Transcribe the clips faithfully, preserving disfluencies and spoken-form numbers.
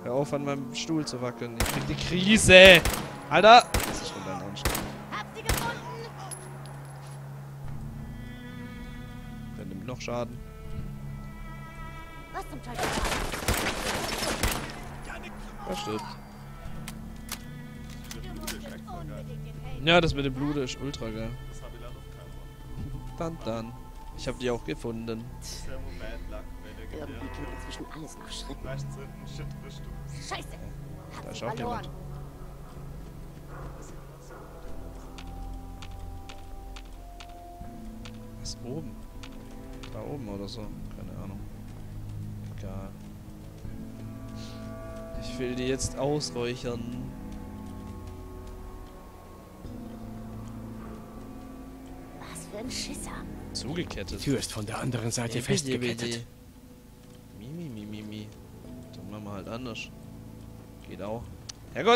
Hör auf, an meinem Stuhl zu wackeln. Ich krieg die Krise! Alter! Das ist schon dein Anstieg. Hab sie gefunden! Wer nimmt noch Schaden? Was zum Teufel? Er stirbt. Ja, das mit dem Blut ist ultra geil. Das habe ich leider auf keinen Fall. Dann, dann. Ich habe die auch gefunden. Der Moment lag, wenn der Irgendwie Gewehr. klingt inzwischen alles nach Schritten. Meistens sind ein Shit-Rüstung. Scheiße! Da Hab ist sie auch verloren. jemand. Was ist oben? Da oben oder so? Keine Ahnung. Egal. Ich will die jetzt ausräuchern. Was für ein Schisser. Zugekettet. Die Tür ist von der anderen Seite Jibidi, festgekettet. jibidi. Mimi, mimi, mimi. Dann machen wir halt anders. Geht auch. Herrgott!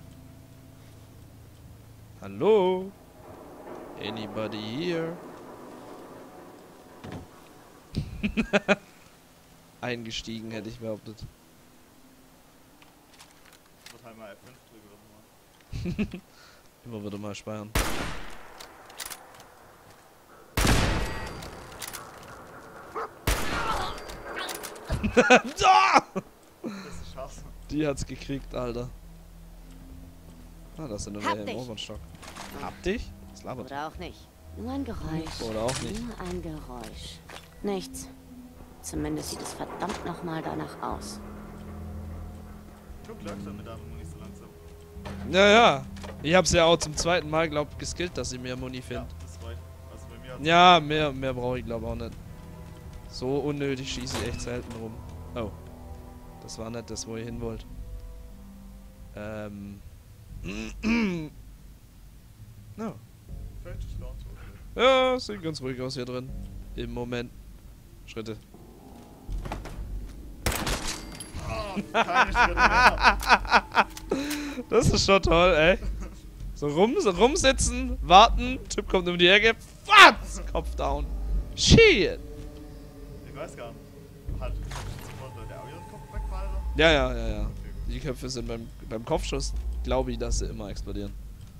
Hallo? Anybody here? Eingestiegen, hätte ich behauptet. Wird halt mal F fünf drüber machen. Immer wieder mal speichern. Da! Das ist scharf. Die hat's gekriegt, Alter. Ah, das sind nur Hab welche im dich. oberen Stock. Hab dich? Das labert. Oder auch nicht. Nur ein Geräusch. Oder auch nicht. Nur ein Geräusch. Nichts. Zumindest sieht es verdammt nochmal danach aus. Du klagst damit an, Muni so langsam. Ja, ja. Ich hab's ja auch zum zweiten Mal, glaub geskillt, dass ich mehr Muni Ja, finde. das reicht. Also bei mir hat's Ja, mehr, mehr brauche ich glaube auch nicht. So unnötig schieße ich echt selten rum. Oh. Das war nicht das, wo ihr hin wollt. Ähm. No. Fällt sich laut. Ja, sieht ganz ruhig aus hier drin. Im Moment. Schritte. Keine Schritte mehr. Das ist schon toll, ey. So rum, so rumsitzen, warten, Typ kommt um die Ecke, was? Kopf down. Shit. Ich weiß gar nicht. Hat sofort Leute auch ihren Kopf wegballern? Ja, ja, ja, ja. Die Köpfe sind beim, beim Kopfschuss, glaube ich, dass sie immer explodieren.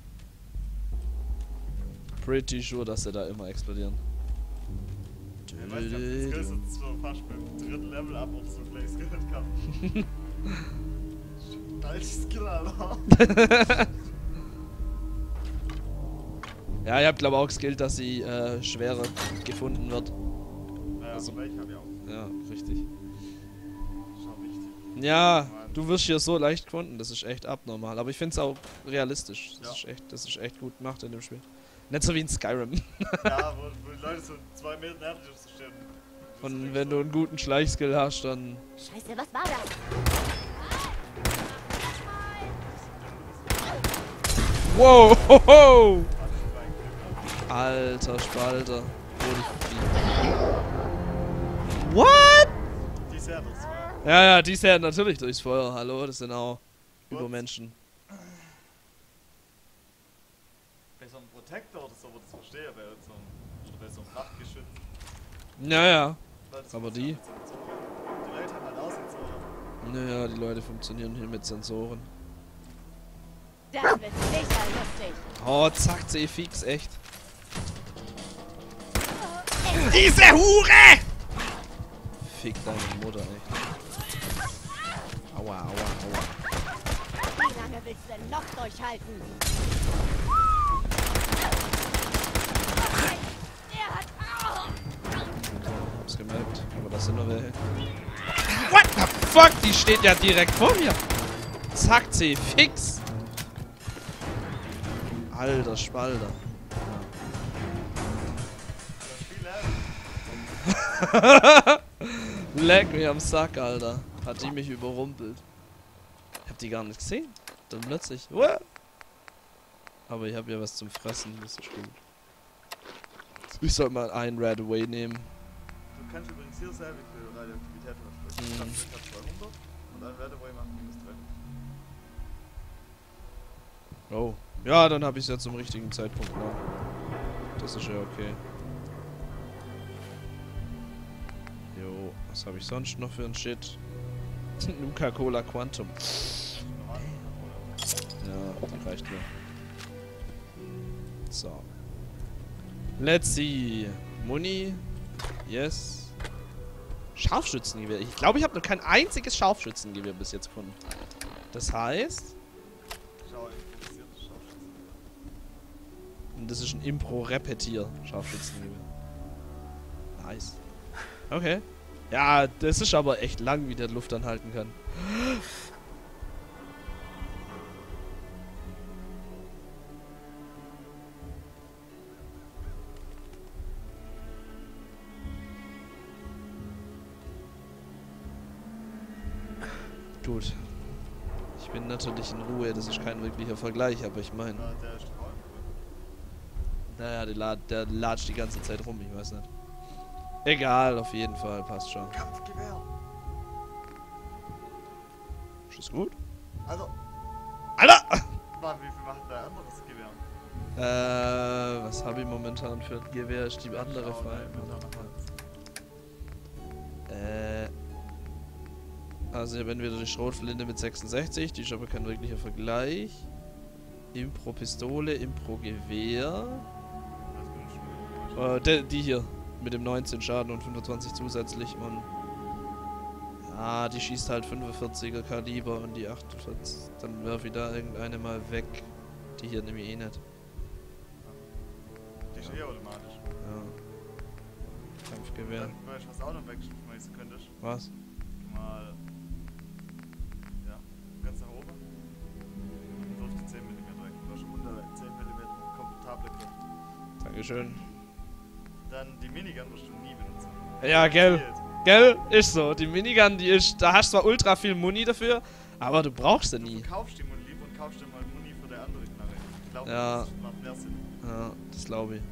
Pretty sure, dass sie da immer explodieren. Ich weiß nicht, ob die Skills jetzt schon fast beim dritten Level ab, ob so gleich skillen kann. Falsches Skill, Alter. Ja, ich hab glaube auch geskillt, dass sie äh, schwerer gefunden wird. Naja, Also- aber ich hab ja auch. Ja, richtig. Schon wichtig. Ja, du wirst hier so leicht gefunden, das ist echt abnormal. Aber ich finde es auch realistisch. Das, Ja. ist echt, das ist echt gut gemacht in dem Spiel. Nicht so wie in Skyrim. Ja, wo, wo die Leute so zwei Meter näher dir zu stehen. Und wenn du einen guten Schleichskill hast, dann... Scheiße, was war das? Wow! Hoho! Alter Spalter. What? Die ist ja das. Ja, ja, die ist ja natürlich durchs Feuer. Hallo, das sind auch Übermenschen. Bei so einem Protector oder so, wo das verstehe, bei so einem, oder bei so einem Prachtgeschütz. Naja. Weil das Aber funktioniert die? mit Sensoren. Die Leute haben halt auch Sensoren. Naja, die Leute funktionieren hier mit Sensoren. Das wird sicher lustig. Oh, zack, C fix, echt. Diese Hure! Fick deine Mutter, echt. Aua, aua, aua. Wie lange willst du denn noch durchhalten? Er hat... Hab's gemerkt, aber das sind nur welche. What the fuck? Die steht ja direkt vor mir. Zack, C fix. Alter Spalter. Leck mich am Sack, Alter. Hat die mich überrumpelt. Ich hab die gar nicht gesehen. Dann plötzlich. Uah. Aber ich hab ja was zum Fressen, das ist gut. Ich soll mal einen Red Away nehmen. Du kannst übrigens hier sehen, wie viel Radioaktivität du hast. Ich Mhm. hab circa zweihundert und ein Radaway macht minus drei. Oh. Ja, dann hab ich's ja zum richtigen Zeitpunkt genommen. Das ist ja okay. Jo, was habe ich sonst noch für ein Shit? Nuka-Cola Quantum. Ja, die reicht mir. So. Let's see. Muni. Yes. Scharfschützengewehr. Ich glaube, ich habe noch kein einziges Scharfschützengewehr bis jetzt gefunden. Das heißt... Schau, improvisiert Scharfschützen. Und das ist ein Impro-Repetier-Scharfschützengewehr. Nice. Okay. Ja, das ist aber echt lang, wie der Luft anhalten kann. Gut. Ich bin natürlich in Ruhe, das ist kein wirklicher Vergleich, aber ich meine... Ja, der ist doch auch cool. Naja, der, lad, der latscht die ganze Zeit rum, ich weiß nicht. Egal, auf jeden Fall, passt schon. Kampfgewehr. Ist das gut? Also, Alter! Mann, wie viel macht dein anderes Gewehr? Äh, was habe ich momentan für ein Gewehr? Ist die andere Schau, frei? ey, mit deiner Hand. Äh... Also ich habe entweder die Schrotflinte mit sechsundsechzig, die ist aber kein wirklicher Vergleich. Impro-Pistole, Impro-Gewehr. Das bin ich. Äh, de, die hier. Mit dem neunzehn Schaden und fünfundzwanzig zusätzlich und... Ja, die schießt halt fünfundvierziger Kaliber und die achtundvierzig. Dann werf ich da irgendeine mal weg. Die hier nehme ich eh nicht. Die ist eh automatisch. Ja. Kampfgewehr. Dann weißt du, was auch noch wegschmeißen könntest. Was? Mal. Ja, ganz nach oben. Und auf die zehn Millimeter weg. Du hast unter zehn Millimeter komfortable Kraft. Dankeschön. Dann die Minigun wirst du nie benutzen. Ja, gell. Fehlt. Gell? Ist so. Die Minigun, die ist... Da hast du zwar ultra viel Muni dafür, aber du brauchst sie Du nie. verkaufst die Muni lieber und kaufst dir mal Muni für die andere Knarre. Ich glaube, Ja. das macht mehr Sinn. Ja, das glaube ich.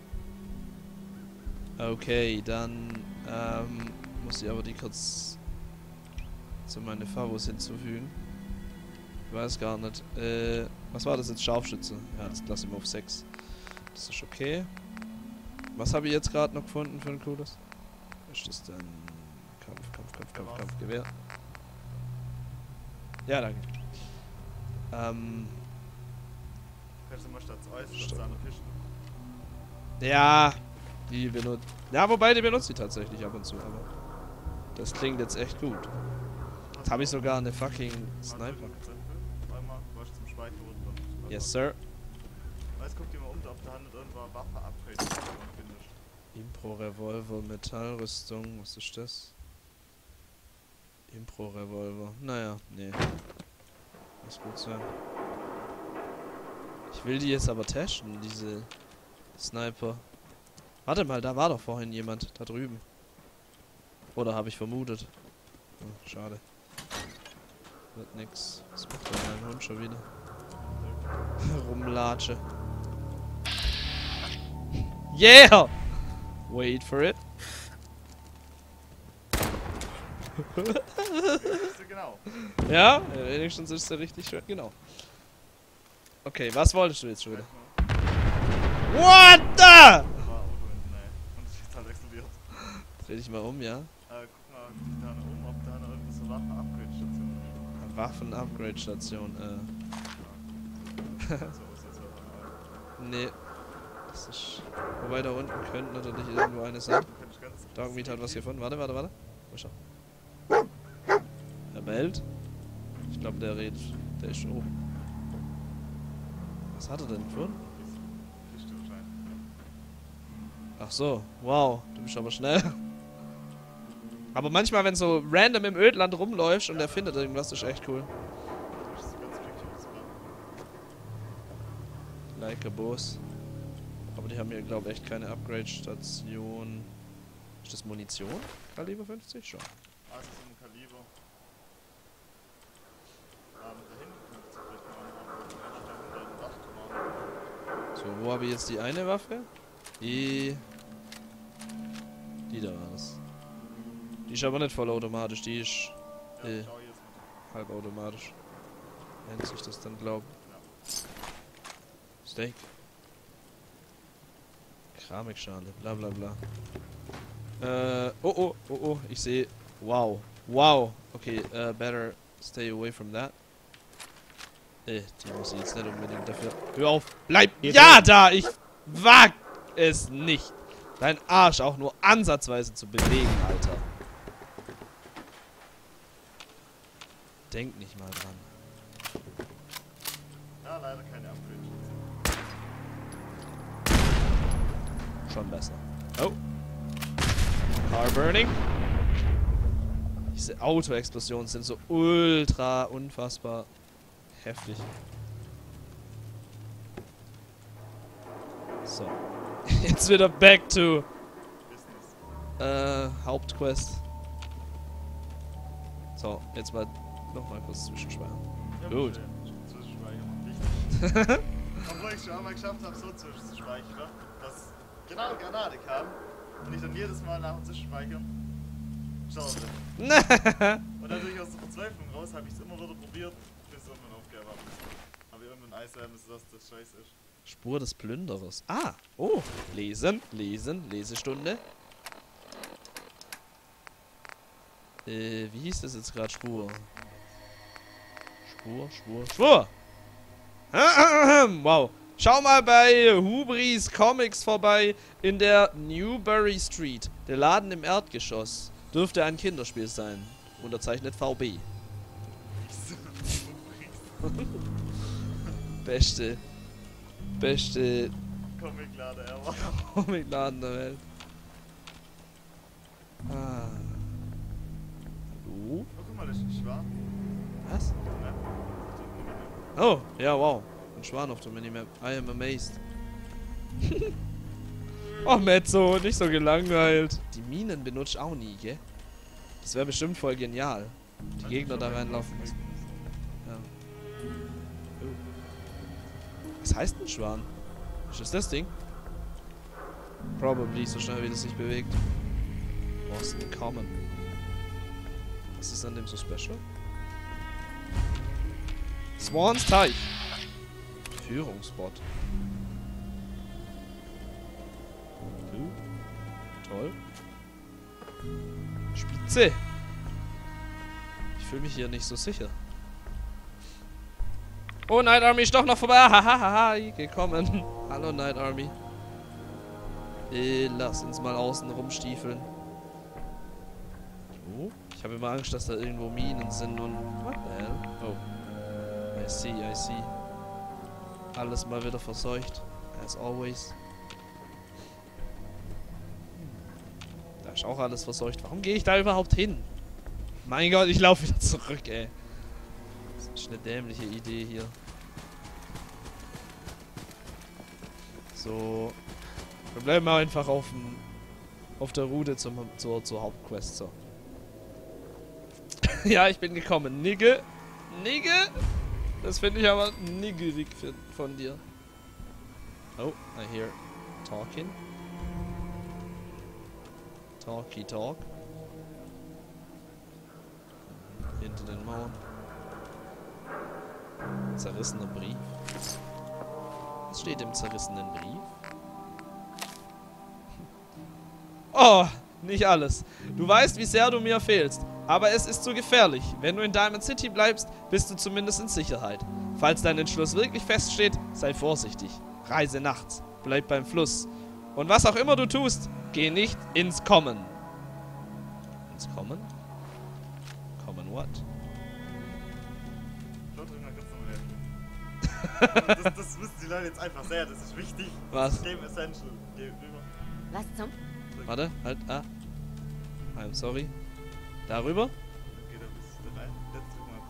Okay, dann ähm, muss ich aber die kurz zu meine Favos hinzufügen. Ich weiß gar nicht. Äh, was war das jetzt? Scharfschütze. Ja, das lasse ich mal auf sechs. Das ist okay. Was habe ich jetzt gerade noch gefunden für ein cooles? Ist das denn Kampf, Kampf, Kampf, Kampf, Kampf, Gewehr? Ja, danke. Ähm, Kannst du mal statt Eis Stopp. statt seiner Fischen. ja, die benutzt. Ja, wobei die benutzt sie tatsächlich ab und zu, aber das klingt jetzt echt gut. Jetzt habe ich sogar eine fucking Sniper. Einmal, du hast zum Speicher runter. Yes, sir. Weiß, guck dir mal um, ob da nicht irgendwo eine Waffe upgrade findest. Impro-Revolver, Metallrüstung, was ist das? Impro-Revolver. Naja, nee. Muss gut sein. Ich will die jetzt aber testen, diese Sniper. Warte mal, da war doch vorhin jemand, da drüben. Oder habe ich vermutet. Oh, schade. Wird nix. Was macht denn mein Hund schon wieder? Rumlatsche. Yeah! Wait for it. Genau. Ja, wenigstens ist er richtig schön. Genau. Okay, was wolltest du jetzt schon wieder? What the? War Auto hinten, ey. Und es ist halt explodiert. Dreh dich mal um, ja? Äh, guck mal, guck dich da noch um, ob da noch irgendwie so Waffen-Upgrade-Station ist. Waffen-Upgrade-Station, äh. So ist jetzt halt Nee. Das ist. Wobei da unten könnte natürlich irgendwo eine sein. Du könntest ganz. Dogmeat hat was gefunden. Warte, warte, warte. Wo ist er? Er bellt. Ich glaube, der redet. Der ist schon oben. Was hat er denn gefunden? Kiste wahrscheinlich. Ach so. Wow. Du bist aber schnell. Aber manchmal, wenn so random im Ödland rumläufst und er findet irgendwas, ist echt cool. Das ist ganz wichtig, das war. Like a Boss. Aber die haben hier, glaube ich, echt keine Upgrade-Station. Ist das Munition? Kaliber fünfzig? Schon. Ah, es ist ein Kaliber. Ähm, da hinten könnte es vielleicht mal anhaben. Da hinten da Dach So, wo habe ich jetzt die eine Waffe? Die... Die da war es. Die ist aber nicht vollautomatisch, die ist Ja, äh, schau hier ist mit. halbautomatisch. Nennt sich das dann, glaub. Steak. Keramikschale, bla bla bla. Äh, oh oh, oh oh, ich sehe. Wow. Wow. Okay, uh, better stay away from that. Äh, die muss ich jetzt nicht unbedingt dafür. Hör auf! Bleib! Ja, da! Ich wag es nicht, deinen Arsch auch nur ansatzweise zu bewegen, Alter. Denk nicht mal dran. Ja, leider keine Ampel. Schon besser. Oh. Car burning. Diese Autoexplosionen sind so ultra unfassbar heftig. So. Jetzt wieder back to äh, Hauptquest. So, jetzt mal nochmal kurz zwischenspeichern. Ja, Gut. Zwischenspeichern. Obwohl ich schon einmal geschafft habe, so zwischenzuspeichern, dass genau eine Granate kam und ich dann jedes Mal nach dem Zwischenspeichern schaute. Und dadurch aus der Verzweiflung raus habe ich es immer wieder probiert, bis ich irgendwann aufgegeben habe. Aber irgendwann Eiserleben ist, dass das scheiße ist. Spur des Plünderers. Ah, oh. Lesen, lesen, Lesestunde. Äh, wie hieß das jetzt gerade? Spur. Spur, Spur, Spur! Wow. Schau mal bei Hubris Comics vorbei in der Newbury Street. Der Laden im Erdgeschoss. Dürfte ein Kinderspiel sein. Unterzeichnet V B. Beste. Beste Comicladen ever. Comicladen der Welt. Ah. Hallo? Oh, guck mal, das ist ein Schwan. Was? Ja. Oh, ja, wow. Ein Schwan auf der Minimap. I am amazed. Oh, Mezzo, nicht so gelangweilt. Die Minen benutzt auch nie, gell? Das wäre bestimmt voll genial. Die Gegner da reinlaufen müssen. Ja. Oh. Was heißt ein Schwan? Ist das das Ding? Probably, so schnell wie das sich bewegt. Boston Common. Was ist an dem so special? Swans Teich. Führungsbot. Cool. Toll. Spitze. Ich fühle mich hier nicht so sicher. Oh, Night Army ist doch noch vorbei. Hahaha, gekommen. Hallo, Night Army. Äh, lass uns mal außen rumstiefeln. Oh, ich habe immer Angst, dass da irgendwo Minen sind und... What the hell? Oh. I see, I see. Alles mal wieder verseucht. As always. Da ist auch alles verseucht. Warum gehe ich da überhaupt hin? Mein Gott, ich laufe wieder zurück, ey. Das ist eine dämliche Idee hier. So. Wir bleiben mal einfach auf, dem, auf der Route zum, zur, zur Hauptquest. So. Ja, ich bin gekommen. Nigge. Nigge. Das finde ich aber niggerig von dir. Oh, I hear talking. Talky talk. Hinter den Mauern. Zerrissener Brief. Was steht im zerrissenen Brief? Oh, nicht alles. Du weißt, wie sehr du mir fehlst. Aber es ist zu gefährlich. Wenn du in Diamond City bleibst, bist du zumindest in Sicherheit. Falls dein Entschluss wirklich feststeht, sei vorsichtig. Reise nachts. Bleib beim Fluss. Und was auch immer du tust, geh nicht ins Kommen. Ins Kommen? Kommen what? Schaut euch mal kurz nochmal her. das, das wissen die Leute jetzt einfach sehr, das ist wichtig. Was? Game Essential. Geh rüber. Was zum? Warte, halt, ah. I'm sorry. Darüber? Dann geht er bis da rein. Jetzt drück mal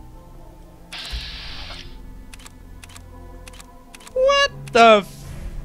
Q. What the f...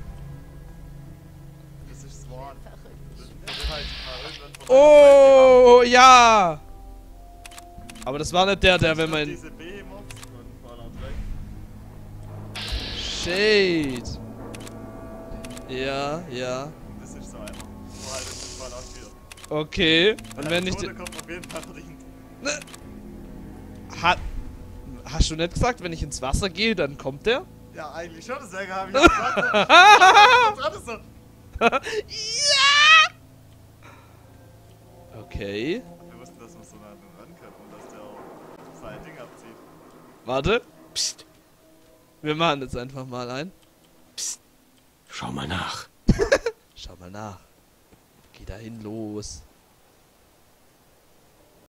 Das ist Swan. Das wird halt mal irgendwann von Oh, ja! Aber das war nicht der, der, wenn man... diese Behemoths von Fallout drei. Shade. Ja, ja. Das ist so einer. Wo halt das in Fallout vier. Okay. Und wenn ich... Der kommt auf jeden Fall verdient. Ne. Hat... Hast du nicht gesagt, wenn ich ins Wasser gehe, dann kommt der? Ja, eigentlich schon, deswegen habe ich gesagt. Dran ist er. Ja! Okay. Wir wussten, dass wir so nah Warte. Psst, Wir machen jetzt einfach mal ein. psst. Schau mal nach. Schau mal nach. Geh dahin los.